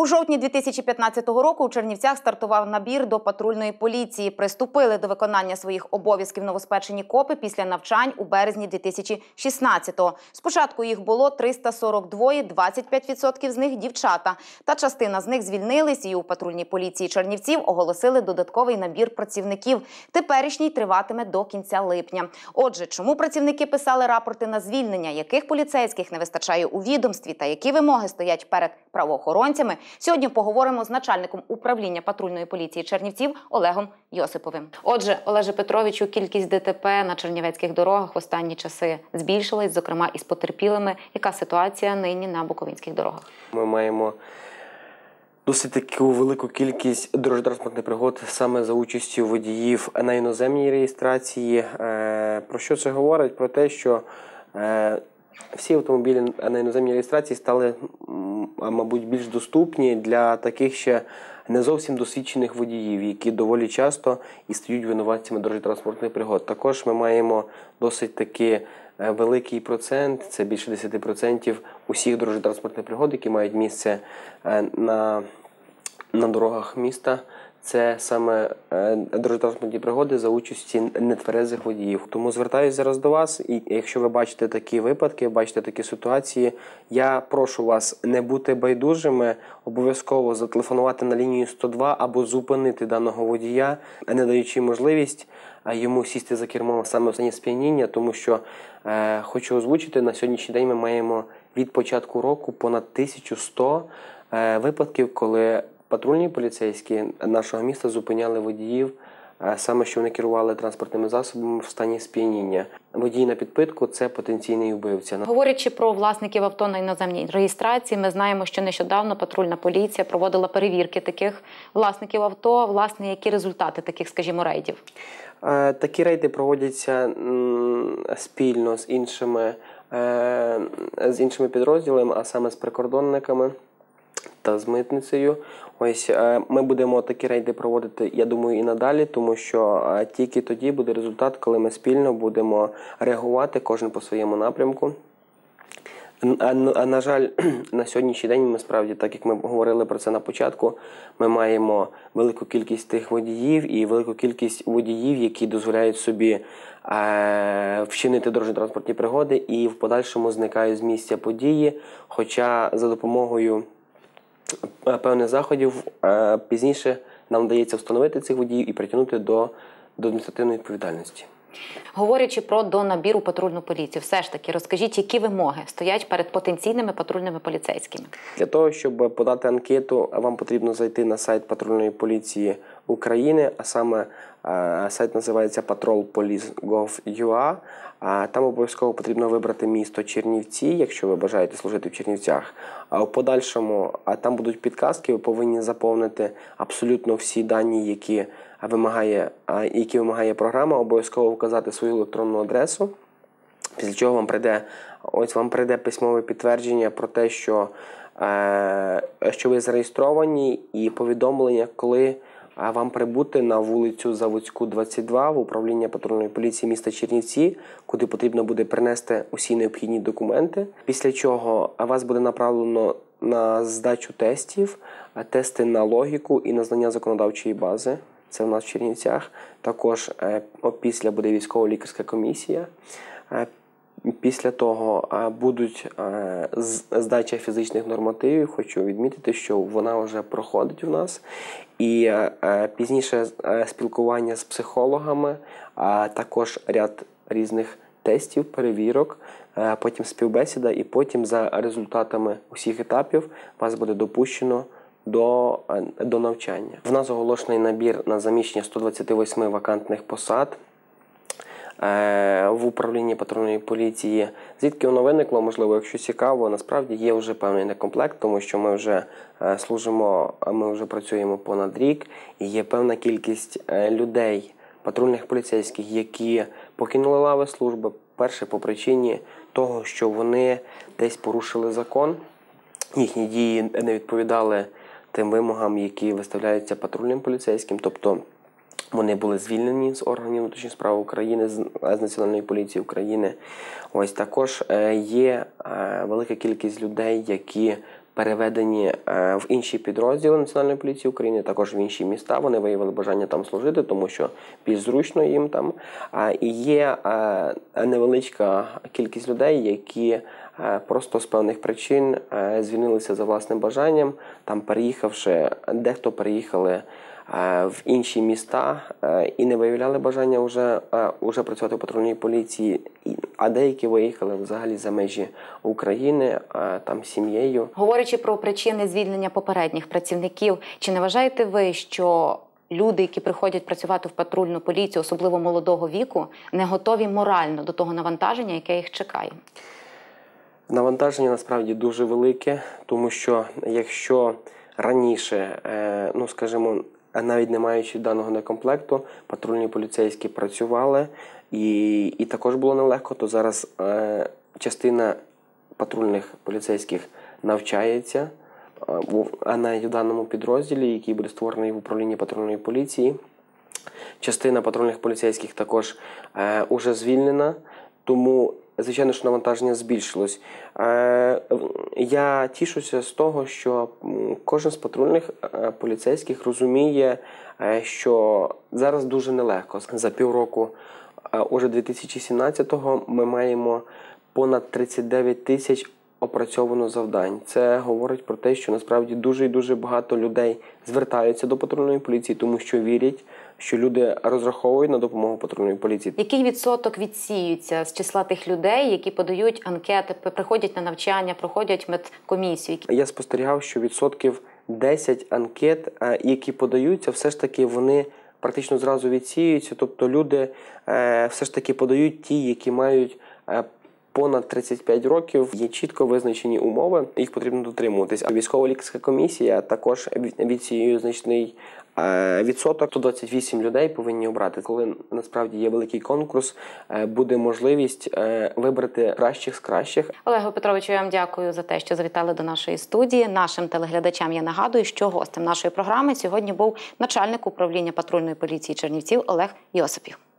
У жовтні 2015 року у Чернівцях стартував набір до патрульної поліції. Приступили до виконання своїх обов'язків новоспечені копи після навчань у березні 2016-го. Спочатку їх було 342, 25% з них – дівчата. Та частина з них звільнились і у патрульній поліції Чернівців оголосили додатковий набір працівників. Теперішній триватиме до кінця липня. Отже, чому працівники писали рапорти на звільнення, яких поліцейських не вистачає у відомстві та які вимоги стоять перед правоохоронцями, сьогодні поговоримо з начальником управління патрульної поліції Чернівців Олегом Йосиповим. Отже, Олеже Петровичу, кількість ДТП на чернівецьких дорогах в останні часи збільшилась, зокрема із потерпілими. Яка ситуація нині на буковинських дорогах? Ми маємо досить таку велику кількість дорожньо-транспортних пригод саме за участю водіїв на іноземній реєстрації. Про що це говорить? Про те, що всі автомобілі на іноземній реєстрації стали, мабуть, більш доступні для таких ще не зовсім досвідчених водіїв, які доволі часто і стають винуватцями дорожньо-транспортних пригод. Також ми маємо досить таки великий процент, це більше 10% усіх дорожньо-транспортних пригод, які мають місце на дорогах міста. Це саме дорожньо-транспортні пригоди за участі нетверезих водіїв. Тому звертаюся зараз до вас, і якщо ви бачите такі випадки, бачите такі ситуації, я прошу вас не бути байдужими, обов'язково зателефонувати на лінію 102 або зупинити даного водія, не даючи можливість йому сісти за кермо саме в стані сп'яніння, тому що, хочу озвучити, на сьогоднішній день ми маємо від початку року понад 1100 випадків, коли патрульні поліцейські нашого міста зупиняли водіїв, саме що вони керували транспортними засобами в стані сп'яніння. Водій на підпитку – це потенційний вбивця. Говорячи про власників авто на іноземній реєстрації, ми знаємо, що нещодавно патрульна поліція проводила перевірки таких власників авто. Власне, які результати таких, скажімо, рейдів? Такі рейди проводяться спільно з іншими підрозділами, а саме з прикордонниками та з митницею. Ось ми будемо такі рейди проводити, я думаю, і надалі, тому що тільки тоді буде результат, коли ми спільно будемо реагувати, кожен по своєму напрямку. На жаль, на сьогоднішній день ми справді, так як ми говорили про це на початку, ми маємо велику кількість тих водіїв і велику кількість водіїв, які дозволяють собі вчинити дорожньо-транспортні пригоди і в подальшому зникають з місця події, хоча за допомогою певних заходів пізніше нам вдається встановити цих водіїв і притягнути до адміністративної відповідальності. Говорячи про донабір у патрульну поліцію, все ж таки розкажіть, які вимоги стоять перед потенційними патрульними поліцейськими? Для того, щоб подати анкету, вам потрібно зайти на сайт патрульної поліції України, а саме сайт називається patrolpolice.gov.ua. Там обов'язково потрібно вибрати місто Чернівці, якщо ви бажаєте служити в Чернівцях. А в подальшому там будуть підказки, ви повинні заповнити абсолютно всі дані, які вимагає програма, обов'язково вказати свою електронну адресу, після чого вам прийде письмове підтвердження про те, що ви зареєстровані, і повідомлення, коли вам прибути на вулицю Заводську, 22 в управління патрульної поліції міста Чернівці, куди потрібно буде принести усі необхідні документи. Після чого вас буде направлено на здачу тестів, тести на логіку і на знання законодавчої бази. Це в нас в Чернівцях. Також після буде військово-лікарська комісія. Після того будуть здача фізичних нормативів. Хочу відмітити, що вона вже проходить у нас. І пізніше спілкування з психологами, а також ряд різних тестів, перевірок, потім співбесіда і потім за результатами усіх етапів вас буде допущено до навчання. В нас оголошений набір на заміщення 128 вакантних посад в управлінні патрульної поліції. Звідки воно виникло, можливо, якщо цікаво, насправді є вже певний некомплект, тому що ми вже служимо, ми вже працюємо понад рік, і є певна кількість людей, патрульних поліцейських, які покинули лави служби, перше по причині того, що вони десь порушили закон, їхні дії не відповідали тим вимогам, які виставляються патрульним поліцейським, тобто вони були звільнені з органів внутрішніх справ України, з Національної поліції України. Ось також є велика кількість людей, які переведені в інші підрозділи Національної поліції України, також в інші міста. Вони виявили бажання там служити, тому що більш зручно їм там. І є невеличка кількість людей, які просто з певних причин звільнилися за власним бажанням, там переїхавши, дехто переїхали в інші міста і не виявляли бажання вже працювати в патрульній поліції, а деякі виїхали взагалі за межі України, там з сім'єю. Говорячи про причини звільнення попередніх працівників, чи не вважаєте ви, що люди, які приходять працювати в патрульну поліцію, особливо молодого віку, не готові морально до того навантаження, яке їх чекає? Навантаження насправді дуже велике, тому що якщо раніше, скажімо, навіть не маючи даного некомплекту, патрульні поліцейські працювали і також було нелегко, то зараз частина патрульних поліцейських навчається, а навіть в даному підрозділі, який буде створений в управлінні патрульної поліції. Частина патрульних поліцейських також уже звільнена, тому звичайно, що навантаження збільшилось. Я тішуся з того, що кожен з патрульних поліцейських розуміє, що зараз дуже нелегко. За півроку, уже 2017-го, ми маємо понад 39 тисяч опрацьовано завдань. Це говорить про те, що насправді дуже і дуже багато людей звертаються до патрульної поліції, тому що вірять, що люди розраховують на допомогу патрульної поліції. Який відсоток відсіюється з числа тих людей, які подають анкети, приходять на навчання, проходять медкомісію? Я спостерігав, що 10% анкет, які подаються, все ж таки вони практично зразу відсіюються. Тобто люди все ж таки подають ті, які мають понад 35 років, є чітко визначені умови, їх потрібно дотримуватись. А військово-лікарська комісія також відсіює значний відсоток. 128 людей повинні обрати. Коли насправді є великий конкурс, буде можливість вибрати кращих з кращих. Олегу Петровичу, я вам дякую за те, що завітали до нашої студії. Нашим телеглядачам я нагадую, що гостем нашої програми сьогодні був начальник управління патрульної поліції Чернівців Олег Йосипів.